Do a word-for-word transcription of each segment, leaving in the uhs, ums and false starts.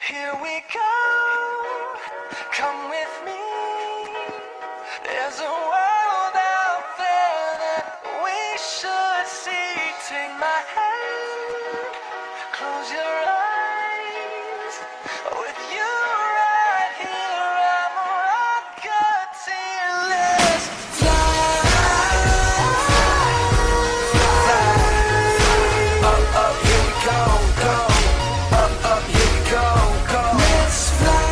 Here we go, come with me. There's a world out there that we should see. Take my hand, close your eyes. With you right here, I'm a rocket till let's fly. Fly. Up, up, here we go, go. Up, up, here we go, go. Let's fly.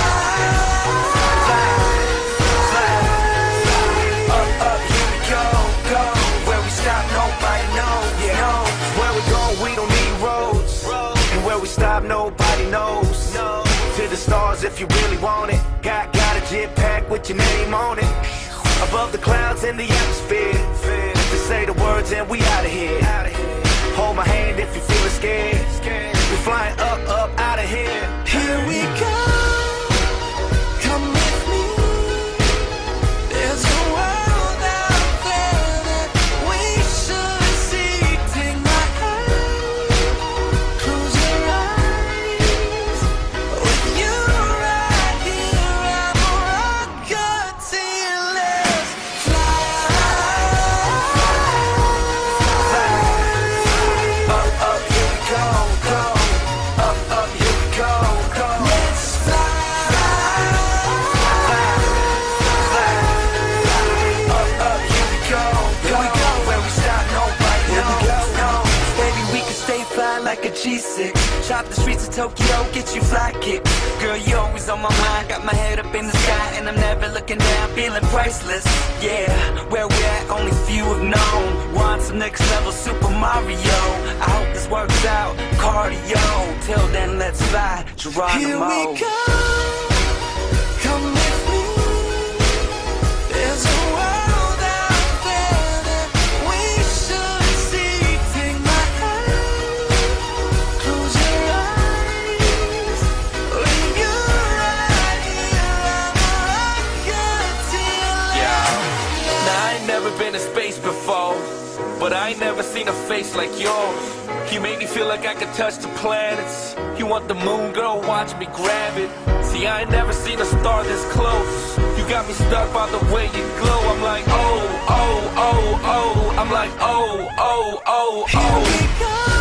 Fly, fly. Up, up, here we go, go. Where we stop, nobody knows. Yeah. No. Where we go, we don't need roads. And where we stop, nobody knows. No. To the stars if you really want it. Got, got a jet pack with your name on it. Above the clouds in the atmosphere. Just say the words and we out of here. Hold my hand if you feeling scared. We're flying up, up, out of here. Here we go. Come with me. There's a world out there that we should see. Take my hand, close your eyes. With you right here, I'm a rocket till let's fly. Fly. Up, up, here we go, go. Up, up, here we go, go. Let's fly. Fly. Fly. Up, up, here we go, go. Where we stop, nobody knows. No. Baby, we can stay fly like a G six. Chop the streets of Tokyo, get you fly kick. Girl, you always on my mind. Got my head up in the sky and I'm never looking down, feeling priceless. Yeah, where we at, only few have known. Want some next level Super Mario. I hope this works out, cardio. Till then, let's fly, Geronimo. Here we go, come with me. There's a world out there that we should see. Take my hand, close your eyes. When you're right here, I'm a rocket till yeah. Now I ain't never been to space before, but I ain't never seen a face like yours. You make me feel like I could touch the planets. You want the moon, girl, watch me grab it. See, I ain't never seen a star this close. You got me stuck by the way you glow. I'm like, oh, oh, oh, oh. I'm like, oh, oh, oh, oh. Here we go.